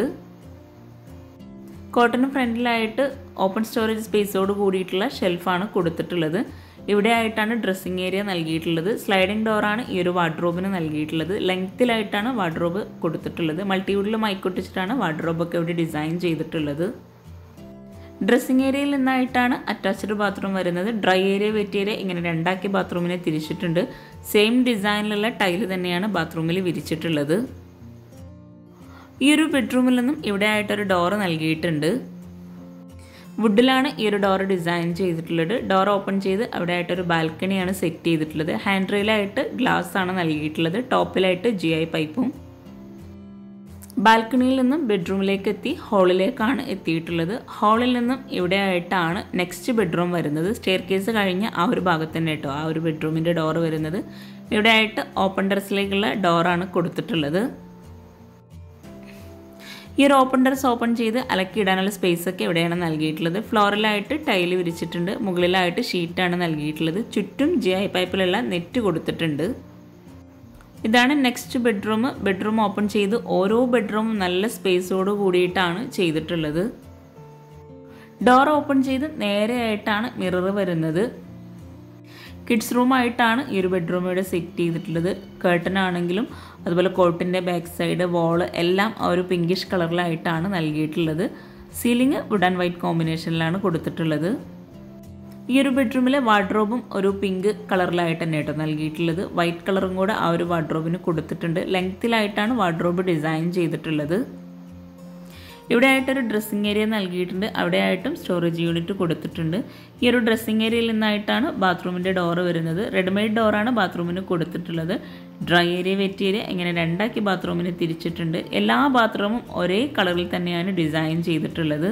കോട്ടിന് ഫ്രണ്ടിലായിട്ട് ഓപ്പൺ സ്റ്റോറേജ് സ്പേസോട് കൂടിയിട്ടുള്ള ഷെൽഫാണ് കൊടുത്തിട്ടുള്ളത്. ഇവിടെ ആയിട്ടാണ് ഡ്രസ്സിംഗ് ഏരിയ നൽകിയിട്ടുള്ളത്. സ്ലൈഡിംഗ് ഡോറാണ് ഈ ഒരു വാർഡ്രോബിന് നൽകിയിട്ടുള്ളത്. ലെങ്ത്തിലായിട്ടാണ് വാർഡ്രോബ് കൊടുത്തിട്ടുള്ളത്. മൾട്ടിവുഡിൽ മൈക്കൊട്ടിച്ചിട്ടാണ് വാർഡ്രോബൊക്കെ ഇവിടെ ഡിസൈൻ ചെയ്തിട്ടുള്ളത്. ഡ്രസ്സിംഗ് ഏരിയയിൽ നിന്നായിട്ടാണ് അറ്റാച്ച്ഡ് ബാത്റൂം വരുന്നത്. ഡ്രൈ ഏരിയ വെറ്റ് ഏരിയ ഇങ്ങനെ രണ്ടാക്കി ബാത്റൂമിനെ തിരിച്ചിട്ടുണ്ട്. സെയിം ഡിസൈനിലുള്ള ടൈല് തന്നെയാണ് ബാത്റൂമിൽ വിരിച്ചിട്ടുള്ളത്. ഈ ഒരു ബെഡ്റൂമിൽ നിന്നും ഇവിടെ ആയിട്ടൊരു ഡോറ് നൽകിയിട്ടുണ്ട്. വുഡിലാണ് ഈ ഒരു ഡോർ ഡിസൈൻ ചെയ്തിട്ടുള്ളത്. ഡോർ ഓപ്പൺ ചെയ്ത് അവിടെ ആയിട്ടൊരു ബാൽക്കണിയാണ് സെറ്റ് ചെയ്തിട്ടുള്ളത്. ഹാൻഡ് റെയിലായിട്ട് ഗ്ലാസ് ആണ് നൽകിയിട്ടുള്ളത്. ടോപ്പിലായിട്ട് GI പൈപ്പും. ബാൽക്കണിയിൽ നിന്നും ബെഡ്റൂമിലേക്ക് എത്തി ഹാളിലേക്കാണ് എത്തിയിട്ടുള്ളത്. ഹാളിൽ നിന്നും ഇവിടെ ആയിട്ടാണ് നെക്സ്റ്റ് ബെഡ്റൂം വരുന്നത്. സ്റ്റെയർ കേസ് കഴിഞ്ഞ ആ ഒരു ഭാഗത്ത് തന്നെ കേട്ടോ ആ ഒരു ബെഡ്റൂമിൻ്റെ ഡോർ വരുന്നത്. ഇവിടെ ആയിട്ട് ഓപ്പൺ ടെറസിലേക്കുള്ള ഡോറാണ് കൊടുത്തിട്ടുള്ളത്. ഈ ഒരു ഓപ്പൺ ടെറസ് ഓപ്പൺ ചെയ്ത് അലക്കിയിടാനുള്ള സ്പേസൊക്കെ ഇവിടെയാണ് നൽകിയിട്ടുള്ളത്. ഫ്ലോറിലായിട്ട് ടൈല് വിരിച്ചിട്ടുണ്ട്. മുകളിലായിട്ട് ഷീറ്റാണ് നൽകിയിട്ടുള്ളത്. ചുറ്റും GI പൈപ്പിലുള്ള നെറ്റ് കൊടുത്തിട്ടുണ്ട്. ഇതാണ് നെക്സ്റ്റ് ബെഡ്റൂം. ബെഡ്റൂം ഓപ്പൺ ചെയ്ത് ഓരോ ബെഡ്റൂമും നല്ല സ്പേസോട് കൂടിയിട്ടാണ് ചെയ്തിട്ടുള്ളത്. ഡോർ ഓപ്പൺ ചെയ്ത് നേരെയായിട്ടാണ് മിറർ വരുന്നത്. കിഡ്സ് റൂമായിട്ടാണ് ഈ ഒരു ബെഡ്റൂം ഇവിടെ സെറ്റ് ചെയ്തിട്ടുള്ളത്. കർട്ടൻ ആണെങ്കിലും അതുപോലെ കോട്ടിൻ്റെ ബാക്ക് സൈഡ് വാള് എല്ലാം ആ ഒരു പിങ്കിഷ് കളറിലായിട്ടാണ് നൽകിയിട്ടുള്ളത്. സീലിംഗ് വുഡ് ആൻഡ് വൈറ്റ് കോമ്പിനേഷനിലാണ് കൊടുത്തിട്ടുള്ളത്. ഈ ഒരു ബെഡ്റൂമിലെ വാർഡ്രോബും ഒരു പിങ്ക് കളറിലായിട്ട് തന്നെ കേട്ടോ നൽകിയിട്ടുള്ളത്. വൈറ്റ് കളറും കൂടെ ആ ഒരു വാർഡ്രോബിന് കൊടുത്തിട്ടുണ്ട്. ലെങ്ത്തിലായിട്ടാണ് വാർഡ്രോബ് ഡിസൈൻ ചെയ്തിട്ടുള്ളത്. ഇവിടെ ആയിട്ടൊരു ഡ്രസ്സിംഗ് ഏരിയ നൽകിയിട്ടുണ്ട്. അവിടെ ആയിട്ടും സ്റ്റോറേജ് യൂണിറ്റ് കൊടുത്തിട്ടുണ്ട്. ഈ ഒരു ഡ്രസ്സിംഗ് ഏരിയയിൽ നിന്നായിട്ടാണ് ബാത്റൂമിൻ്റെ ഡോറ് വരുന്നത്. റെഡിമെയ്ഡ് ഡോറാണ് ബാത്റൂമിന് കൊടുത്തിട്ടുള്ളത്. ഡ്രൈ ഏരിയ വെറ്റ് ഏരിയ ഇങ്ങനെ രണ്ടാക്കി ബാത്റൂമിന് തിരിച്ചിട്ടുണ്ട്. എല്ലാ ബാത്റൂമും ഒരേ കളറിൽ തന്നെയാണ് ഡിസൈൻ ചെയ്തിട്ടുള്ളത്.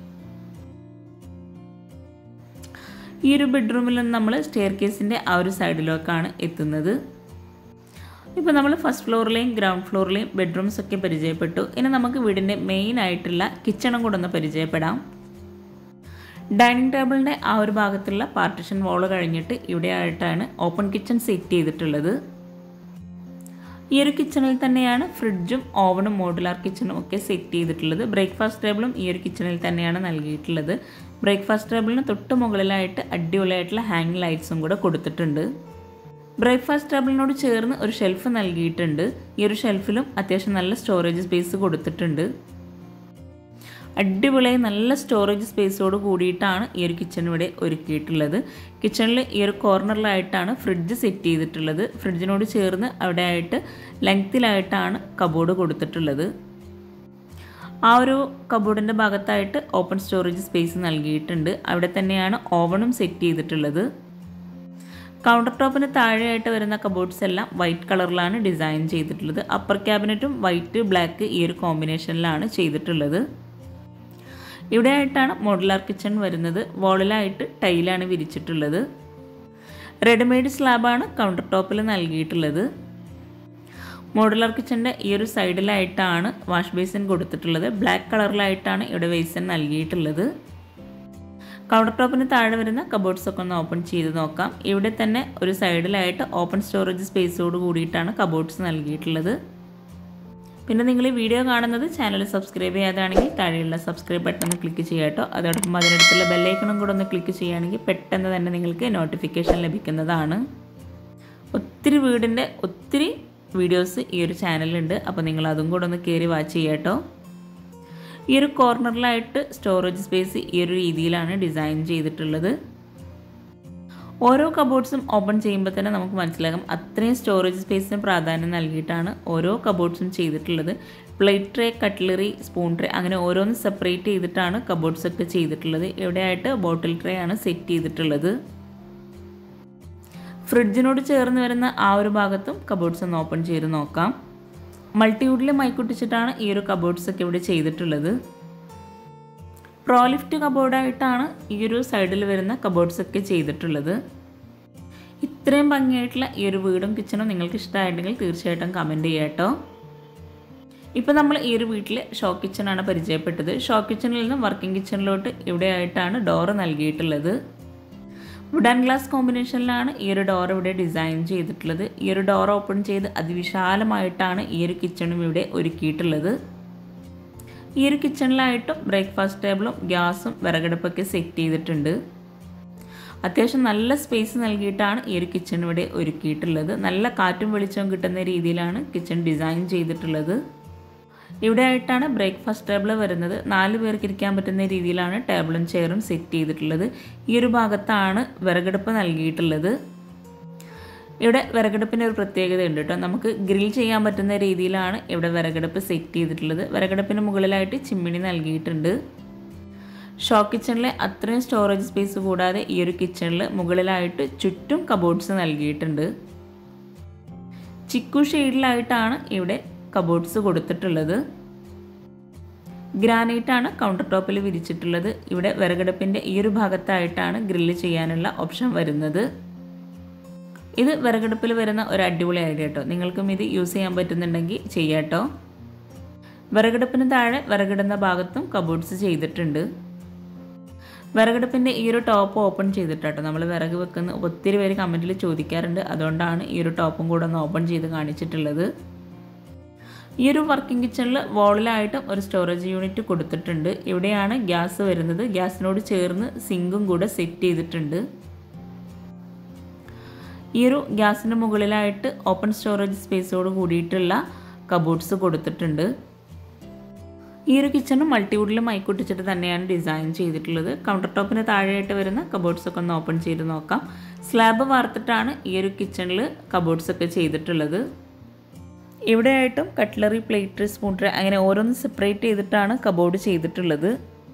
ഈ ഒരു ബെഡ്റൂമിൽ നിന്ന് നമ്മൾ സ്റ്റെയർ കേസിൻ്റെ ആ ഒരു സൈഡിലേക്കാണ് എത്തുന്നത്. ഇപ്പോൾ നമ്മൾ ഫസ്റ്റ് ഫ്ലോറിലെയും ഗ്രൗണ്ട് ഫ്ലോറിലെയും ബെഡ്റൂംസ് ഒക്കെ പരിചയപ്പെട്ടു. ഇനി നമുക്ക് വീടിൻ്റെ മെയിൻ ആയിട്ടുള്ള കിച്ചണും കൂടെ ഒന്ന് പരിചയപ്പെടാം. ഡൈനിങ് ടേബിളിൻ്റെ ആ ഒരു ഭാഗത്തുള്ള പാർട്ടിഷൻ വാള് കഴിഞ്ഞിട്ട് ഇവിടെ ആയിട്ടാണ് ഓപ്പൺ കിച്ചൺ സെറ്റ് ചെയ്തിട്ടുള്ളത്. ഈ ഒരു കിച്ചണിൽ തന്നെയാണ് ഫ്രിഡ്ജും ഓവനും മോഡുലാർ കിച്ചണും ഒക്കെ സെറ്റ് ചെയ്തിട്ടുള്ളത്. ബ്രേക്ക്ഫാസ്റ്റ് ടേബിളും ഈ ഒരു കിച്ചണിൽ തന്നെയാണ് നൽകിയിട്ടുള്ളത്. ബ്രേക്ക്ഫാസ്റ്റ് ടേബിളിന് തൊട്ട് മുകളിലായിട്ട് അടിപൊളിയായിട്ടുള്ള ഹാങ് ലൈറ്റ്സും കൂടെ കൊടുത്തിട്ടുണ്ട്. ബ്രേക്ക്ഫാസ്റ്റ് ടേബിളിനോട് ചേർന്ന് ഒരു ഷെൽഫ് നൽകിയിട്ടുണ്ട്. ഈ ഒരു ഷെൽഫിലും അത്യാവശ്യം നല്ല സ്റ്റോറേജ് സ്പേസ് കൊടുത്തിട്ടുണ്ട്. അടിപൊളിയായി നല്ല സ്റ്റോറേജ് സ്പേസോട് കൂടിയിട്ടാണ് ഈ ഒരു കിച്ചൺ ഇവിടെ ഒരുക്കിയിട്ടുള്ളത്. കിച്ചണിൽ ഈ ഒരു കോർണറിലായിട്ടാണ് ഫ്രിഡ്ജ് സെറ്റ് ചെയ്തിട്ടുള്ളത്. ഫ്രിഡ്ജിനോട് ചേർന്ന് അവിടെ ആയിട്ട് ലെങ്ത്തിലായിട്ടാണ് കബോർഡ് കൊടുത്തിട്ടുള്ളത്. ആ ഒരു കബോർഡിൻ്റെ ഭാഗത്തായിട്ട് ഓപ്പൺ സ്റ്റോറേജ് സ്പേസ് നൽകിയിട്ടുണ്ട്. അവിടെ തന്നെയാണ് ഓവനും സെറ്റ് ചെയ്തിട്ടുള്ളത്. കൗണ്ടർ ടോപ്പിന് താഴെയായിട്ട് വരുന്ന കബോർഡ്സ് എല്ലാം വൈറ്റ് കളറിലാണ് ഡിസൈൻ ചെയ്തിട്ടുള്ളത്. അപ്പർ ക്യാബിനറ്റും വൈറ്റ് ബ്ലാക്ക് ഈ ഒരു കോമ്പിനേഷനിലാണ് ചെയ്തിട്ടുള്ളത്. ഇവിടെ ആയിട്ടാണ് മോഡുലാർ കിച്ചൺ വരുന്നത്. വാളിലായിട്ട് ടൈലാണ് വിരിച്ചിട്ടുള്ളത്. റെഡിമെയ്ഡ് സ്ലാബാണ് കൗണ്ടർ ടോപ്പിൽ നൽകിയിട്ടുള്ളത്. മോഡുലാർ കിച്ചൻ്റെ ഈ ഒരു സൈഡിലായിട്ടാണ് വാഷ് ബേസിൻ കൊടുത്തിട്ടുള്ളത്. ബ്ലാക്ക് കളറിലായിട്ടാണ് ഇവിടെ ബേസിൻ നൽകിയിട്ടുള്ളത്. കൗണ്ടർ ടോപ്പിന് താഴെ വരുന്ന കബോർഡ്സ് ഒക്കെ ഒന്ന് ഓപ്പൺ ചെയ്ത് നോക്കാം. ഇവിടെ തന്നെ ഒരു സൈഡിലായിട്ട് ഓപ്പൺ സ്റ്റോറേജ് സ്പേസോട് കൂടിയിട്ടാണ് കബോർഡ്സ് നൽകിയിട്ടുള്ളത്. പിന്നെ നിങ്ങൾ ഈ വീഡിയോ കാണുന്നത് ചാനൽ സബ്സ്ക്രൈബ് ചെയ്യാതാണെങ്കിൽ താഴെയുള്ള സബ്സ്ക്രൈബ് ബട്ടൺ ക്ലിക്ക് ചെയ്യുക കേട്ടോ. അതോടൊപ്പം അതിനടുത്തുള്ള ബെല്ലൈക്കണും കൂടെ ഒന്ന് ക്ലിക്ക് ചെയ്യുകയാണെങ്കിൽ പെട്ടെന്ന് തന്നെ നിങ്ങൾക്ക് നോട്ടിഫിക്കേഷൻ ലഭിക്കുന്നതാണ്. ഒത്തിരി വീടിൻ്റെ ഒത്തിരി വീഡിയോസ് ഈ ഒരു ചാനലുണ്ട്. അപ്പോൾ നിങ്ങൾ അതും കൂടെ ഒന്ന് കയറി വാച്ച് ചെയ്യുക കേട്ടോ. ഈ ഒരു കോർണറിലായിട്ട് സ്റ്റോറേജ് സ്പേസ് ഈ ഒരു രീതിയിലാണ് ഡിസൈൻ ചെയ്തിട്ടുള്ളത്. ഓരോ കബോർഡ്സും ഓപ്പൺ ചെയ്യുമ്പോൾ തന്നെ നമുക്ക് മനസ്സിലാകും അത്രയും സ്റ്റോറേജ് സ്പേസിന് പ്രാധാന്യം നൽകിയിട്ടാണ് ഓരോ കബോർഡ്സും ചെയ്തിട്ടുള്ളത്. Plate tray, cutlery, spoon tray അങ്ങനെ ഓരോന്ന് സെപ്പറേറ്റ് ചെയ്തിട്ടാണ് കബോർഡ്സ് ഒക്കെ ചെയ്തിട്ടുള്ളത്. ഇവിടെയായിട്ട് ബോട്ടിൽ ട്രേ ആണ് സെറ്റ് ചെയ്തിട്ടുള്ളത്. ഫ്രിഡ്ജിനോട് ചേർന്ന് വരുന്ന ആ ഒരു ഭാഗത്തും കബോർഡ്സ് ഒന്ന് ഓപ്പൺ ചെയ്ത് നോക്കാം. മൾട്ടിവുഡിൽ മൈക്കൊട്ടിച്ചിട്ടാണ് ഈ ഒരു കബോർഡ്സ് ഒക്കെ ഇവിടെ ചെയ്തിട്ടുള്ളത്. പ്രോലിഫ്റ്റ് കബോർഡായിട്ടാണ് ഈ ഒരു സൈഡിൽ വരുന്ന കബോർഡ്സ് ഒക്കെ ചെയ്തിട്ടുള്ളത്. ഇത്രയും ഭംഗിയായിട്ടുള്ള ഈ ഒരു വീടും കിച്ചണും നിങ്ങൾക്ക് ഇഷ്ടമായിട്ടുണ്ടെങ്കിൽ തീർച്ചയായിട്ടും കമൻറ്റ് ചെയ്യുക കേട്ടോ. ഇപ്പോൾ നമ്മൾ ഈ ഒരു വീട്ടിൽ ഷോ കിച്ചണാണ് പരിചയപ്പെട്ടത്. ഷോ കിച്ചണിൽ നിന്ന് വർക്കിംഗ് കിച്ചണിലോട്ട് ഇവിടെ ആയിട്ടാണ് ഡോറ് നൽകിയിട്ടുള്ളത്. വുഡ് ആൻഡ് ഗ്ലാസ് കോമ്പിനേഷനിലാണ് ഈ ഒരു ഡോർ ഇവിടെ ഡിസൈൻ ചെയ്തിട്ടുള്ളത്. ഈ ഒരു ഡോർ ഓപ്പൺ ചെയ്ത് അതിവിശാലമായിട്ടാണ് ഈ ഒരു കിച്ചണും ഇവിടെ ഒരുക്കിയിട്ടുള്ളത്. ഈ ഒരു കിച്ചണിലായിട്ടും ബ്രേക്ക്ഫാസ്റ്റ് ടേബിളും ഗ്യാസും വിറകടുപ്പൊക്കെ സെറ്റ് ചെയ്തിട്ടുണ്ട്. അത്യാവശ്യം നല്ല സ്പേസ് നൽകിയിട്ടാണ് ഈ ഒരു കിച്ചൺ ഇവിടെ ഒരുക്കിയിട്ടുള്ളത്. നല്ല കാറ്റും വെളിച്ചവും കിട്ടുന്ന രീതിയിലാണ് കിച്ചൺ ഡിസൈൻ ചെയ്തിട്ടുള്ളത്. ഇവിടെ ആയിട്ടാണ് ബ്രേക്ക്ഫാസ്റ്റ് ടേബിൾ വരുന്നത്. 4 പേർക്ക് ഇരിക്കാൻ പറ്റുന്ന രീതിയിലാണ് ടേബിളും ചെയറും സെറ്റ് ചെയ്തിട്ടുള്ളത്. ഈ ഒരു ഭാഗത്താണ് വിറകടുപ്പ് നൽകിയിട്ടുള്ളത്. ഇവിടെ വിറകടുപ്പിൻ്റെ ഒരു പ്രത്യേകത ഉണ്ട് കേട്ടോ. നമുക്ക് ഗ്രിൽ ചെയ്യാൻ പറ്റുന്ന രീതിയിലാണ് ഇവിടെ വിറകടുപ്പ് സെറ്റ് ചെയ്തിട്ടുള്ളത്. വിറകടുപ്പിന് മുകളിലായിട്ട് ചിമ്മിണി നൽകിയിട്ടുണ്ട്. ഷോ കിച്ചണിലെ അത്രയും സ്റ്റോറേജ് സ്പേസ് കൂടാതെ ഈ ഒരു കിച്ചണിൽ മുകളിലായിട്ട് ചുറ്റും കബോർഡ്സ് നൽകിയിട്ടുണ്ട്. ചിക്കു ഷെയ്ഡിലായിട്ടാണ് ഇവിടെ കബോർഡ്സ് കൊടുത്തിട്ടുള്ളത്. ഗ്രാനൈറ്റാണ് കൗണ്ടർ ടോപ്പിൽ വിരിച്ചിട്ടുള്ളത്. ഇവിടെ വിറകടുപ്പിൻ്റെ ഈ ഒരു ഭാഗത്തായിട്ടാണ് ഗ്രില്ല് ചെയ്യാനുള്ള ഓപ്ഷൻ വരുന്നത്. ഇത് വിറകടുപ്പിൽ വരുന്ന ഒരു അടിപൊളി ഐഡിയ കേട്ടോ. നിങ്ങൾക്കും ഇത് യൂസ് ചെയ്യാൻ പറ്റുന്നുണ്ടെങ്കിൽ ചെയ്യാട്ടോ. വിറകടുപ്പിന് താഴെ വിറകിടുന്ന ഭാഗത്തും കബോർഡ്സ് ചെയ്തിട്ടുണ്ട്. വിറകടുപ്പിൻ്റെ ഈ ഒരു ടോപ്പ് ഓപ്പൺ ചെയ്തിട്ടോ നമ്മൾ വിറക് വെക്കുന്ന ഒത്തിരി പേര് കമൻറ്റിൽ ചോദിക്കാറുണ്ട്. അതുകൊണ്ടാണ് ഈ ഒരു ടോപ്പും കൂടെ ഒന്ന് ഓപ്പൺ ചെയ്ത് കാണിച്ചിട്ടുള്ളത്. ഈ ഒരു വർക്കിംഗ് കിച്ചണിൽ വോളിലായിട്ടും ഒരു സ്റ്റോറേജ് യൂണിറ്റ് കൊടുത്തിട്ടുണ്ട്. ഇവിടെയാണ് ഗ്യാസ് വരുന്നത്. ഗ്യാസിനോട് ചേർന്ന് സിങ്കും കൂടെ സെറ്റ് ചെയ്തിട്ടുണ്ട്. ഈ ഒരു ഗ്യാസിൻ്റെ മുകളിലായിട്ട് ഓപ്പൺ സ്റ്റോറേജ് സ്പേസോട് കൂടിയിട്ടുള്ള കബോർഡ്സ് കൊടുത്തിട്ടുണ്ട്. ഈ ഒരു കിച്ചണും മൾട്ടിവുഡിൽ മൈക്കൊട്ടിച്ചിട്ട് തന്നെയാണ് ഡിസൈൻ ചെയ്തിട്ടുള്ളത്. കൗണ്ടർ ടോപ്പിന് താഴെയായിട്ട് വരുന്ന കബോർഡ്സൊക്കെ ഒന്ന് ഓപ്പൺ ചെയ്ത് നോക്കാം. സ്ലാബ് വാർത്തിട്ടാണ് ഈ ഒരു കിച്ചണിൽ കബോർഡ്സൊക്കെ ചെയ്തിട്ടുള്ളത്. ഇവിടെയായിട്ടും കട്ട്ലറി, പ്ലേറ്റ്, സ്പൂൺ ട്രേ അങ്ങനെ ഓരോന്ന് സെപ്പറേറ്റ് ചെയ്തിട്ടാണ് കബോർഡ് ചെയ്തിട്ടുള്ളത്.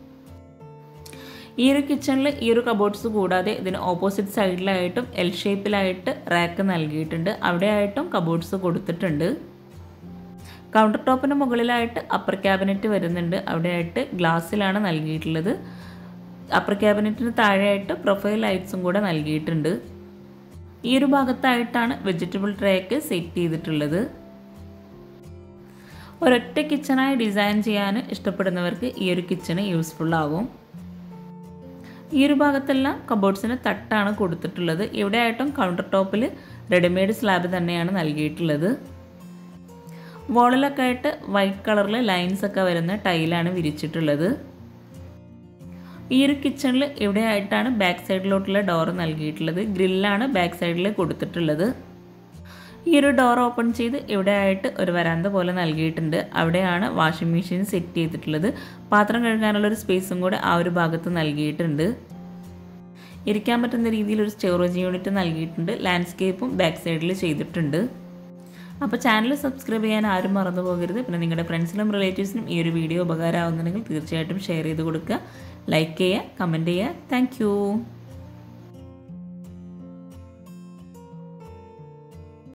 ഈ ഒരു കിച്ചണിൽ ഈ ഒരു കബോർഡ്സ് കൂടാതെ ഇതിന് ഓപ്പോസിറ്റ് സൈഡിലായിട്ടും എൽ ഷേപ്പിലായിട്ട് റാക്ക് നൽകിയിട്ടുണ്ട്. അവിടെയായിട്ടും കബോർഡ്സ് കൊടുത്തിട്ടുണ്ട്. കൗണ്ടർ ടോപ്പിന് മുകളിലായിട്ട് അപ്പർ ക്യാബിനറ്റ് വരുന്നുണ്ട്. അവിടെയായിട്ട് ഗ്ലാസ്സിലാണ് നൽകിയിട്ടുള്ളത്. അപ്പർ ക്യാബിനറ്റിന് താഴെയായിട്ട് പ്രൊഫൈൽ ലൈറ്റ്സും കൂടെ നൽകിയിട്ടുണ്ട്. ഈ ഒരു ഭാഗത്തായിട്ടാണ് വെജിറ്റബിൾ ട്രേക്ക് സെറ്റ് ചെയ്തിട്ടുള്ളത്. ഒരൊറ്റ കിച്ചണായി ഡിസൈൻ ചെയ്യാൻ ഇഷ്ടപ്പെടുന്നവർക്ക് ഈ ഒരു കിച്ചണ് യൂസ്ഫുൾ ആകും. ഈ ഒരു ഭാഗത്തെല്ലാം കബോർഡ്സിന് തട്ടാണ് കൊടുത്തിട്ടുള്ളത്. ഇവിടെ ആയിട്ടും കൗണ്ടർ ടോപ്പിൽ റെഡിമെയ്ഡ് സ്ലാബ് തന്നെയാണ് നൽകിയിട്ടുള്ളത്. വോളിലൊക്കെ ആയിട്ട് വൈറ്റ് കളറിൽ ലൈൻസ് ഒക്കെ വരുന്ന ടൈലാണ് വിരിച്ചിട്ടുള്ളത്. ഈ ഒരു കിച്ചണിൽ ഇവിടെ ആയിട്ടാണ് ബാക്ക് സൈഡിലോട്ടുള്ള ഡോർ നൽകിയിട്ടുള്ളത്. ഗ്രില്ലാണ് ബാക്ക് സൈഡിൽ കൊടുത്തിട്ടുള്ളത്. ഈ ഒരു ഡോർ ഓപ്പൺ ചെയ്ത് ഇവിടെ ആയിട്ട് ഒരു വരാന്ത പോലെ നൽകിയിട്ടുണ്ട്. അവിടെയാണ് വാഷിംഗ് മെഷീൻ സെറ്റ് ചെയ്തിട്ടുള്ളത്. പാത്രം കഴുകാനുള്ളൊരു സ്പേസും കൂടെ ആ ഒരു ഭാഗത്ത് നൽകിയിട്ടുണ്ട്. ഇരിക്കാൻ പറ്റുന്ന രീതിയിൽ ഒരു സ്റ്റോറേജ് യൂണിറ്റ് നൽകിയിട്ടുണ്ട്. ലാൻഡ്സ്കേപ്പും ബാക്ക് സൈഡിൽ ചെയ്തിട്ടുണ്ട്. അപ്പോൾ ചാനൽ സബ്സ്ക്രൈബ് ചെയ്യാൻ ആരും മറന്നു പോകരുത്. പിന്നെ നിങ്ങളുടെ ഫ്രണ്ട്സിനും റിലേറ്റീവ്സിനും ഈ ഒരു വീഡിയോ ഉപകാരമാകുന്നുണ്ടെങ്കിൽ തീർച്ചയായിട്ടും ഷെയർ ചെയ്ത് കൊടുക്കുക, ലൈക്ക് ചെയ്യുക, കമൻറ്റ് ചെയ്യുക. താങ്ക്